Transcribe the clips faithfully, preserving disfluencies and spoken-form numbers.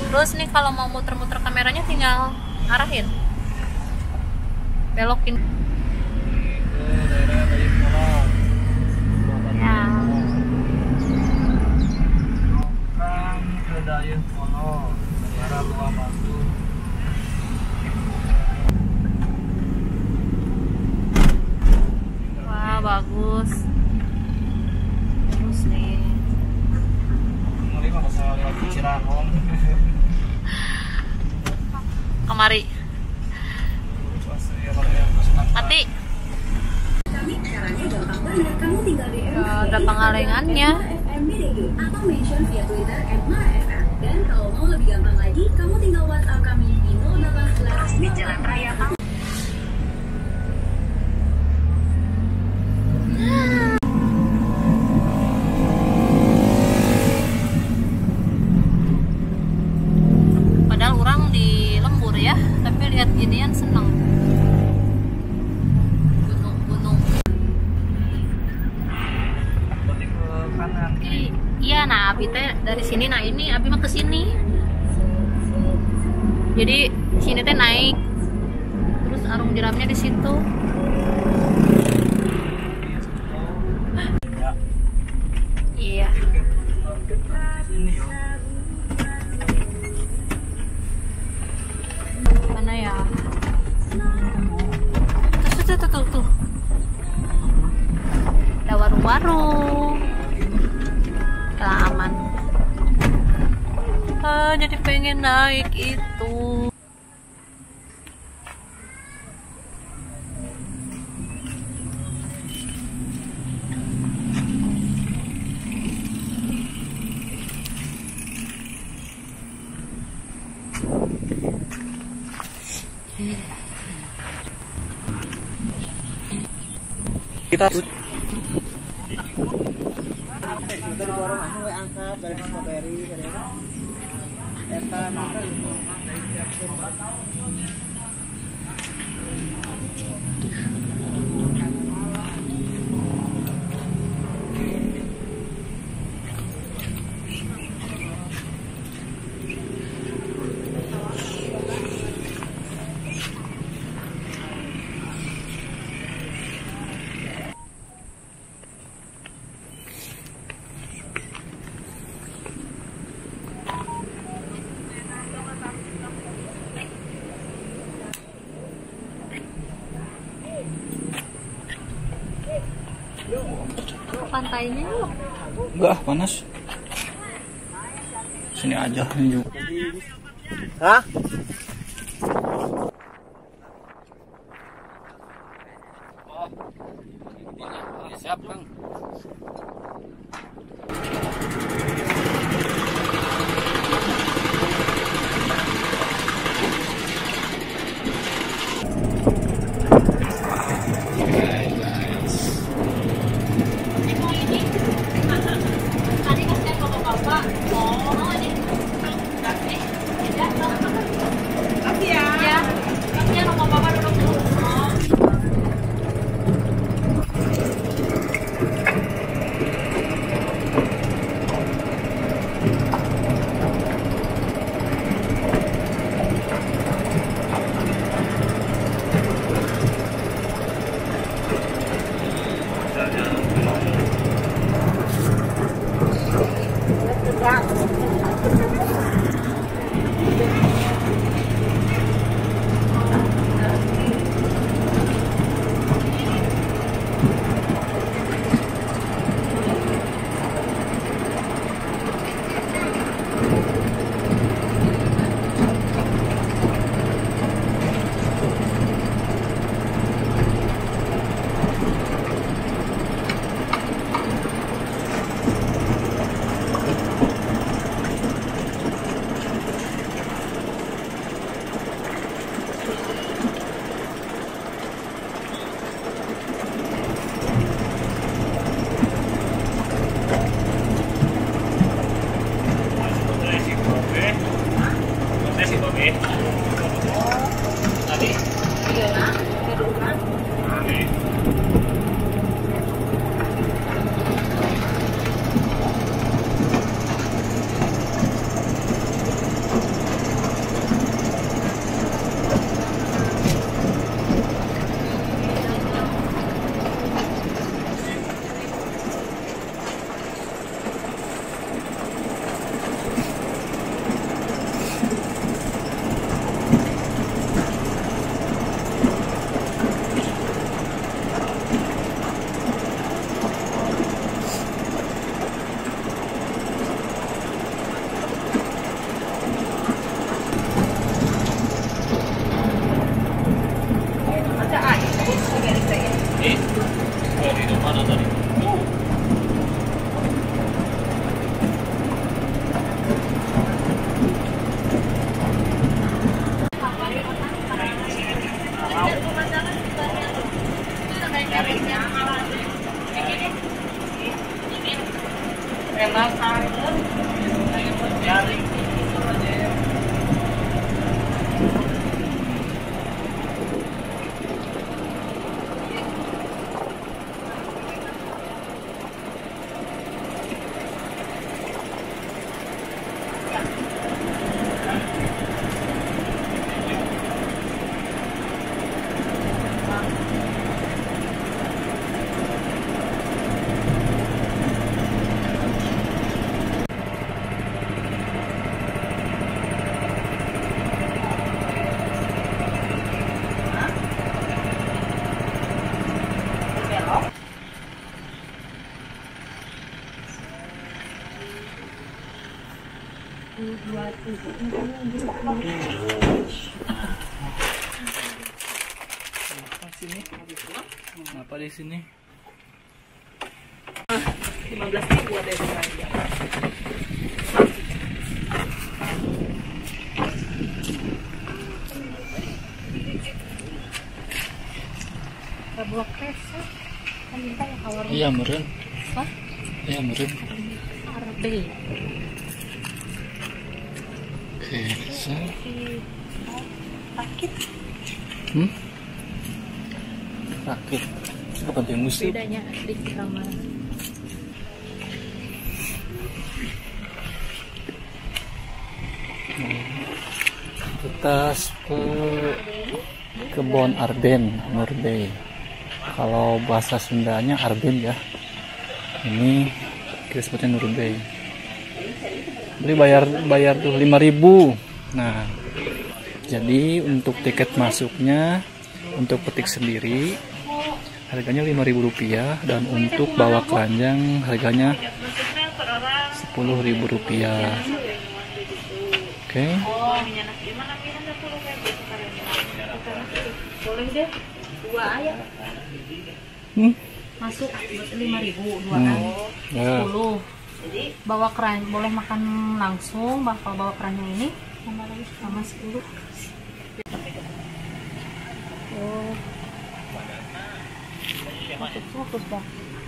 Terus nih kalau mau muter-muter kameranya tinggal arahin, belokin. Ya. Ke Dayakolot, daerah Buah Batu. Wah, bagus. Terus nih. Ini mah masalah lewat Cirahong. Kemari. Mati. Uh, ada pengalengannya. Atau mention via Twitter at marafm. Dan kalau mau lebih gampang lagi, kamu tinggal WhatsApp kami di nol delapan satu di Jalan Raya. Padahal orang di lembur ya, tapi lihat ginian seneng. Gunung-gunung. I- iya, nah Abi teh dari sini, nah ini Abi mah ke sini. Jadi sini teh naik, terus arung jeramnya di situ. Iya. Mana ya? Tuh tuh tuh tuh tuh. Ada warung-warung. Aman. Ah, jadi pengen naik itu. Kita Ke pantainya yuk. enggak panas. Sini aja ini juga. Hah? Siap, Kang. Oh, ini. Ya. Sini. Kenapa di sini? lima belas ribu ada yang belanja. Buah kresek. Kan minta yang kawar. Iya, meren. Hah? Iya, meren. Arbe. Kresek. Sakit. Hmm? Sakit. Bukan yang musik. Bedanya di kamar. Kita ke kebun Arben, Nurbey. Kalau bahasa Sundanya Arben ya. Ini kita sebutnya Nurbey. Beli bayar bayar tuh lima ribu. Nah, jadi untuk tiket masuknya untuk petik sendiri harganya lima ribu rupiah dan untuk bawa keranjang harganya sepuluh ribu rupiah. Oke. Okay. Boleh deh. Dua ayam. Hmm? Masuk lima ribu dua Hmm. kan. Ya. sepuluh. Bawa keran boleh makan langsung bakal bawa keranjang ini sama lagi sama sepuluh. Oh. Fokus dah.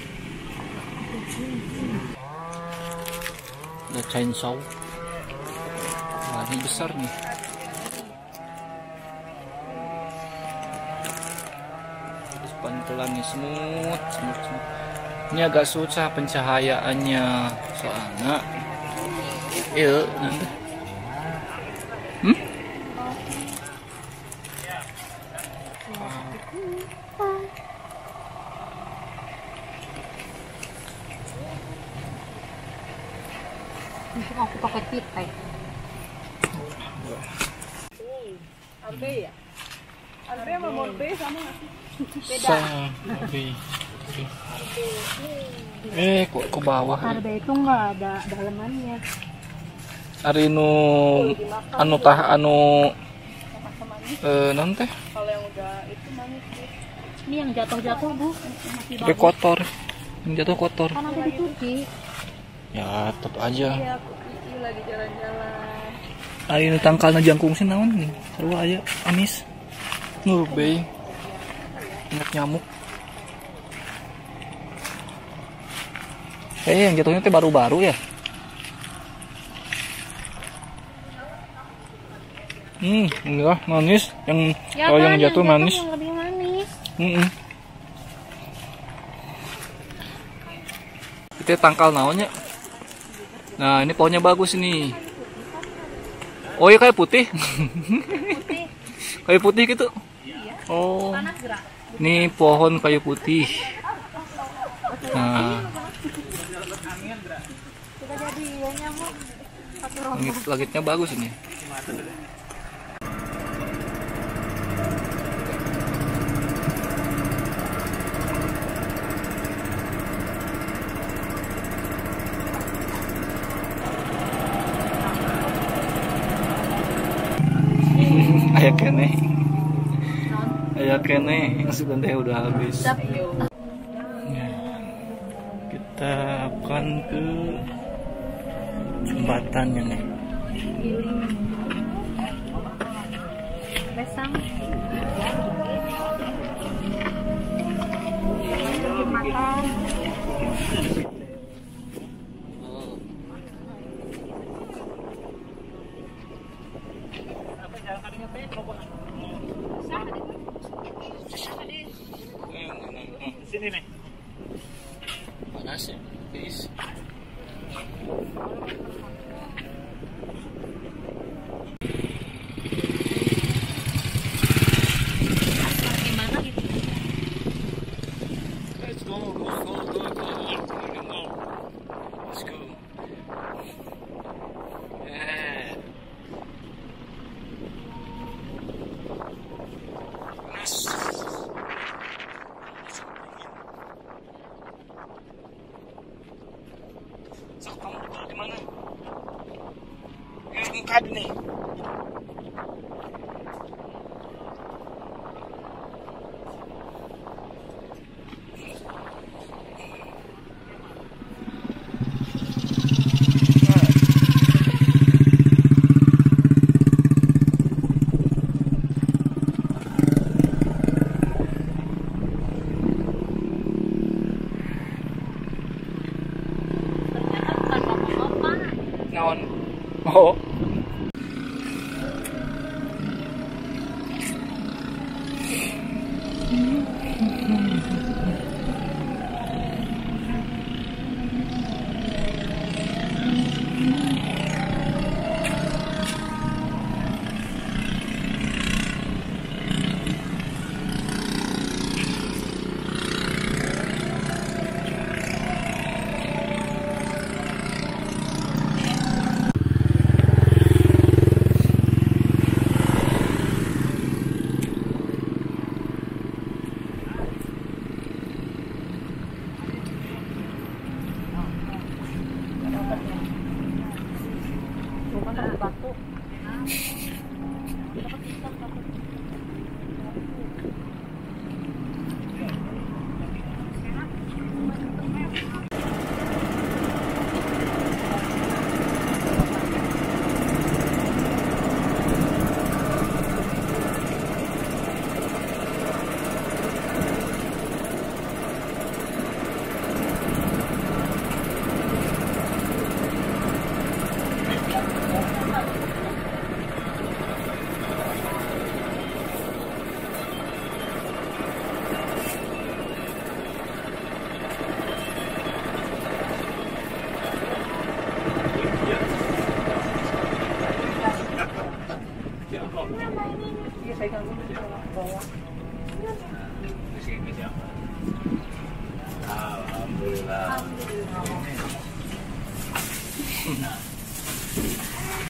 Ada chainsaw. Wah, ini besar nih. Terus pantulan nih smooth, smooth, smooth. Ini agak susah pencahayaannya soalnya. Iya, nanti. Hmm? Untuk aku pakai titai. Arbe ya? Arbe sama Morbe sama nggak sih? Beda. Eh, kok ke bawah? Arbe itu nggak ada dalamannya. Ari nu anu tah anu eh non teh Kalau yang udah itu manis sih. Ini yang jatuh-jatuh bu, masih tapi bagus. kotor. Yang jatuh kotor. Kan nanti dicuci. Ya, tetap aja. Iya, aku Kiki lagi jalan-jalan. Ari nu tangkalna jangkung sih naon nih? Sarua aya amis. Nurbey. Ingat nyamuk. Eh, yang jatuhnya teh baru-baru ya? Hmm, enggak manis. Yang Ya kalau kan, yang jatuh manis. Yang lebih manis. Mm-mm. Itu tangkal naonnya. Nah, ini pohonnya bagus ini. Oh iya, kayak putih. Putih. Kayu putih gitu. Iya. Oh. Panas gerak. Ini pohon kayu putih. Nah, Kita jadi ya nyamuk. Satu rombongan. langit langitnya bagus ini. Ayah kene, ayah kene, yang sebenarnya udah habis. Ya, kita akan ke jembatannya nih. Besang. Makan. Sini nih. Panas ya, guys. Gimana gitu? Let's go, go, go, go, go, go. Let's go. Yeah. Panas. Sak, kamu tahu di mana? Yang kad nih. Ternyata bukan bapak-bapak. Naon? Oh. Bukan dari batu. Iya, pegang dulu di bawah. Alhamdulillah.